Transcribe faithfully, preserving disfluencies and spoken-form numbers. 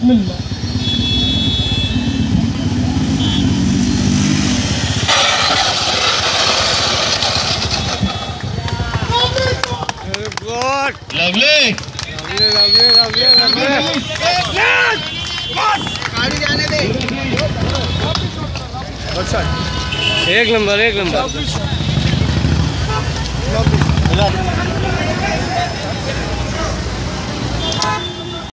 बिस्मिल्लाह। Good lovely lovely lovely lovely गाड़ी जाने दे। अच्छा एक नंबर एक नंबर।